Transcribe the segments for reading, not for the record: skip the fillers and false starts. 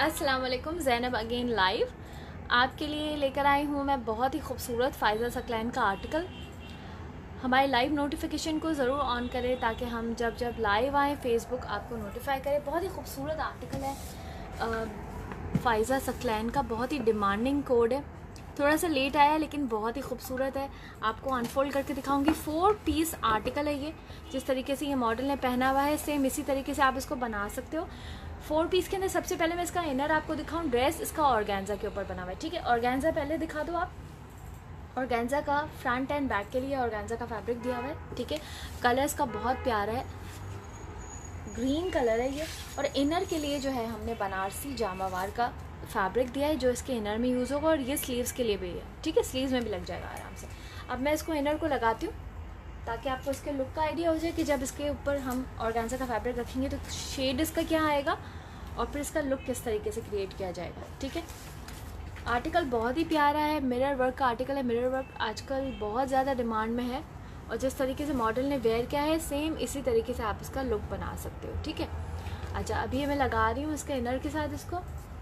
अस्सलाम वालेकुम, Zainab again live आपके लिए लेकर आई हूँ मैं बहुत ही खूबसूरत फ़ाइज़ा सकलैन का आर्टिकल। हमारे लाइव नोटिफिकेशन को ज़रूर ऑन करें ताकि हम जब जब लाइव आएँ फेसबुक आपको नोटिफाई करे। बहुत ही खूबसूरत आर्टिकल है फ़ाइज़ा सकलैन का, बहुत ही डिमांडिंग कोड है। थोड़ा सा लेट आया लेकिन बहुत ही खूबसूरत है। आपको अनफोल्ड करके दिखाऊंगी। 4 पीस आर्टिकल है ये। जिस तरीके से ये मॉडल ने पहना हुआ है सेम इसी तरीके से आप इसको बना सकते हो। 4 पीस के अंदर सबसे पहले मैं इसका इनर आपको दिखाऊं। ड्रेस इसका ऑर्गेन्जा के ऊपर बना हुआ है, ठीक है। ऑर्गेन्जा पहले दिखा दो आप। ऑर्गेन्जा का फ्रंट एंड बैक के लिए ऑर्गेन्जा का फैब्रिक दिया हुआ है, ठीक है। कलर इसका बहुत प्यारा है, ग्रीन कलर है ये। और इनर के लिए जो है हमने बनारसी जामावार का फैब्रिक दिया है जो इसके इनर में यूज़ होगा और ये स्लीव्स के लिए भी है, ठीक है। स्लीव्स में भी लग जाएगा आराम से। अब मैं इसको इनर को लगाती हूँ ताकि आपको इसके लुक का आइडिया हो जाए कि जब इसके ऊपर हम ऑर्गेन्जा का फैब्रिक रखेंगे तो शेड इसका क्या आएगा और फिर इसका लुक किस तरीके से क्रिएट किया जाएगा, ठीक है। आर्टिकल बहुत ही प्यारा है, मिरर वर्क का आर्टिकल है। मिरर वर्क आजकल बहुत ज़्यादा डिमांड में है और जिस तरीके से मॉडल ने वेयर किया है सेम इसी तरीके से आप इसका लुक बना सकते हो, ठीक है। अच्छा, अभी मैं लगा रही हूँ इसके इनर के साथ इसको।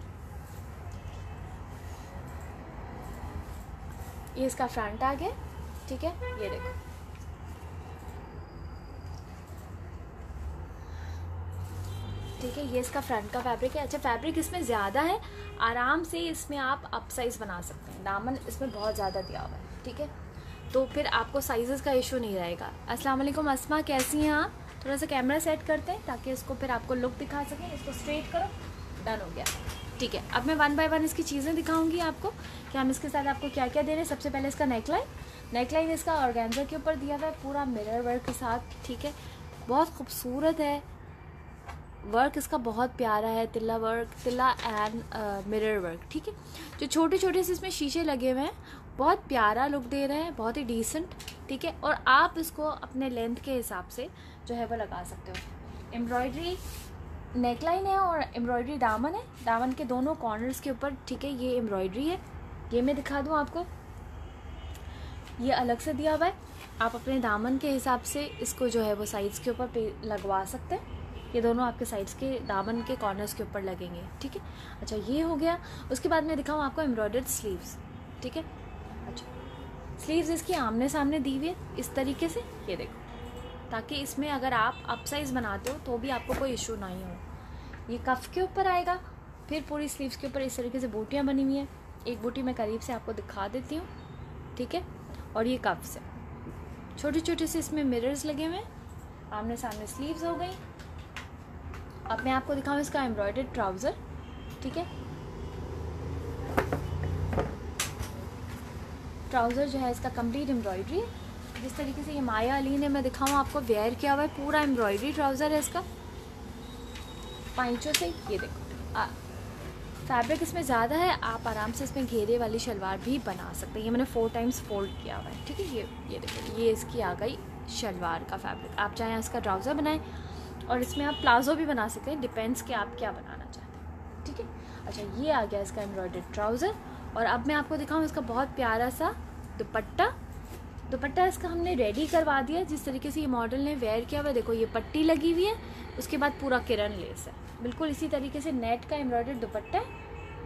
ये इसका फ्रंट आ गया, ठीक है। ये देखो, ठीक है। ये इसका फ्रंट का फैब्रिक है। अच्छा, फैब्रिक इसमें ज़्यादा है, आराम से इसमें आप अप साइज़ बना सकते हैं। दामन इसमें बहुत ज़्यादा दिया हुआ है, ठीक है, तो फिर आपको साइजेस का इशू नहीं रहेगा। अस्सलाम वालेकुम अस्मा, कैसी हैं आप? थोड़ा सा कैमरा सेट करते हैं ताकि इसको फिर आपको लुक दिखा सकें। इसको स्ट्रेट करो, डन हो गया, ठीक है। अब मैं 1 बाय 1 इसकी चीज़ें दिखाऊंगी आपको कि हम इसके साथ आपको क्या क्या दे रहे हैं। सबसे पहले इसका नेकलाइन इसका ऑर्गेन्जा के ऊपर दिया हुआ है पूरा मिरर वर्क के साथ, ठीक है। बहुत खूबसूरत है वर्क इसका, बहुत प्यारा है। तिल्ला एंड मिरर वर्क, ठीक है। जो छोटे छोटे से इसमें शीशे लगे हुए हैं बहुत प्यारा लुक दे रहे हैं, बहुत ही डिसेंट, ठीक है। और आप इसको अपने लेंथ के हिसाब से जो है वो लगा सकते हो। एम्ब्रॉयडरी नेकलाइन है और एम्ब्रॉयडरी दामन है, दामन के दोनों कॉर्नर्स के ऊपर, ठीक है। ये एम्ब्रॉयडरी है, ये मैं दिखा दूँ आपको, ये अलग से दिया हुआ है। आप अपने दामन के हिसाब से इसको जो है वो साइड्स के ऊपर लगवा सकते हैं। ये दोनों आपके साइड्स के दामन के कॉर्नर्स के ऊपर लगेंगे, ठीक है। अच्छा, ये हो गया। उसके बाद मैं दिखाऊँ आपको एम्ब्रॉयडर्ड स्लीव्स, ठीक है। अच्छा, स्लीव्स इसकी आमने सामने दी हुई है इस तरीके से, ये देखो, ताकि इसमें अगर आप अप साइज़ बनाते हो तो भी आपको कोई इशू नहीं हो। ये कफ के ऊपर आएगा, फिर पूरी स्लीव्स के ऊपर इस तरीके से बूटियाँ बनी हुई हैं। एक बूटी मैं करीब से आपको दिखा देती हूँ, ठीक है। और ये कफ से छोटे छोटे से इसमें मिरर्स लगे हुए हैं, आमने सामने स्लीव्स हो गई। अब मैं आपको दिखाऊँ इसका एम्ब्रॉयडर्ड ट्राउज़र, ठीक है। ट्राउज़र जो है इसका कंप्लीट एम्ब्रॉयडरी है। जिस तरीके से ये माया अली ने मैं दिखाऊँ आपको वेयर किया हुआ है, पूरा एम्ब्रॉयडरी ट्राउज़र है इसका पाइचों से। ये देखो, फैब्रिक इसमें ज़्यादा है, आप आराम से इसमें घेरे वाली शलवार भी बना सकते हैं। ये मैंने 4 टाइम्स फोल्ड किया हुआ है, ठीक है। ये देखो, ये इसकी आ गई शलवार का फैब्रिक। आप चाहें इसका ट्राउज़र बनाएं और इसमें आप प्लाजो भी बना सकते हैं, डिपेंड्स कि आप क्या बनाना चाहते हैं, ठीक है। अच्छा, ये आ गया इसका एम्ब्रॉयडर्ड ट्राउज़र। और अब मैं आपको दिखाऊँ इसका बहुत प्यारा सा दुपट्टा इसका हमने रेडी करवा दिया। जिस तरीके से ये मॉडल ने वेयर किया हुआ है, देखो ये पट्टी लगी हुई है, उसके बाद पूरा किरण लेस है, बिल्कुल इसी तरीके से नेट का एम्ब्रॉयडर्ड दुपट्टा है।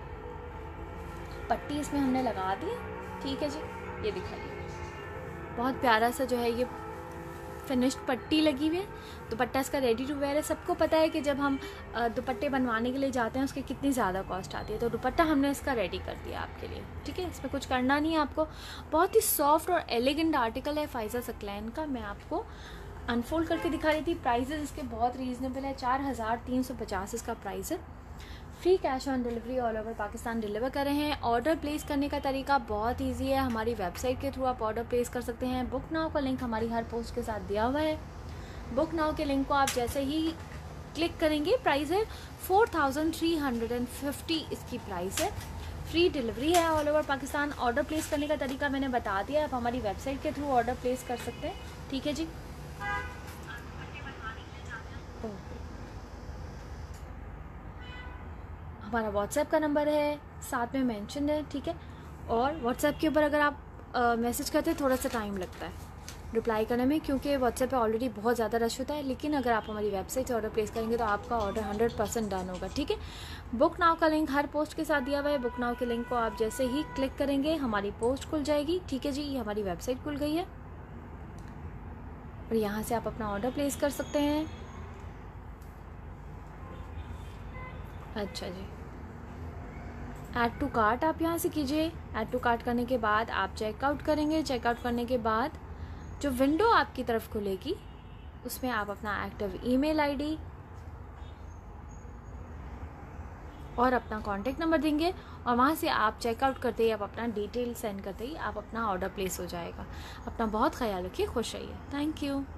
पट्टी इसमें हमने लगा दी, ठीक है जी। ये दिखाइए, बहुत प्यारा सा जो है ये फिनिश्ड पट्टी लगी हुई है। दुपट्टा इसका रेडी टू वेयर है। सबको पता है कि जब हम दुपट्टे बनवाने के लिए जाते हैं उसकी कितनी ज़्यादा कॉस्ट आती है, तो दुपट्टा हमने इसका रेडी कर दिया आपके लिए, ठीक है। इसमें कुछ करना नहीं है आपको। बहुत ही सॉफ्ट और एलिगेंट आर्टिकल है फ़ाइज़ा सकलैन का। मैं आपको अनफोल्ड करके दिखा रही थी। प्राइजेज़ इसके बहुत रीज़नेबल है, 4350 इसका प्राइस है। Free cash on delivery all over Pakistan deliver कर रहे हैं। ऑर्डर प्लेस करने का तरीका बहुत इजी है, हमारी वेबसाइट के थ्रू आप ऑर्डर प्लेस कर सकते हैं। बुक नाउ का लिंक हमारी हर पोस्ट के साथ दिया हुआ है। बुक नाउ के लिंक को आप जैसे ही क्लिक करेंगे, प्राइस है 4350 इसकी प्राइस है। फ्री डिलीवरी है all over Pakistan. Order place करने का तरीका मैंने बता दिया, आप हमारी वेबसाइट के थ्रू ऑर्डर प्लेस कर सकते हैं, ठीक है जी। हमारा व्हाट्सएप का नंबर है साथ में मेंशन है, ठीक है। और व्हाट्सएप के ऊपर अगर आप मैसेज करते हैं थोड़ा सा टाइम लगता है, रिप्लाई करने में, क्योंकि व्हाट्सएप पे ऑलरेडी बहुत ज़्यादा रश होता है। लेकिन अगर आप हमारी वेबसाइट से ऑर्डर प्लेस करेंगे तो आपका ऑर्डर 100% डन होगा, ठीक है। बुक नाउ का लिंक हर पोस्ट के साथ दिया हुआ है। बुक नाउ के लिंक को आप जैसे ही क्लिक करेंगे हमारी पोस्ट खुल जाएगी, ठीक है जी। ये हमारी वेबसाइट खुल गई है और यहाँ से आप अपना ऑर्डर प्लेस कर सकते हैं। अच्छा जी, ऐड टू कार्ट आप यहाँ से कीजिए। ऐड टू कार्ट करने के बाद आप चेकआउट करेंगे। चेकआउट करने के बाद जो विंडो आपकी तरफ खुलेगी उसमें आप अपना एक्टिव ईमेल आईडी और अपना कॉन्टैक्ट नंबर देंगे और वहाँ से आप चेकआउट करते ही आप अपना डिटेल सेंड करते ही आप अपना ऑर्डर प्लेस हो जाएगा। अपना बहुत ख्याल रखिए, खुश रहिए। Thank you.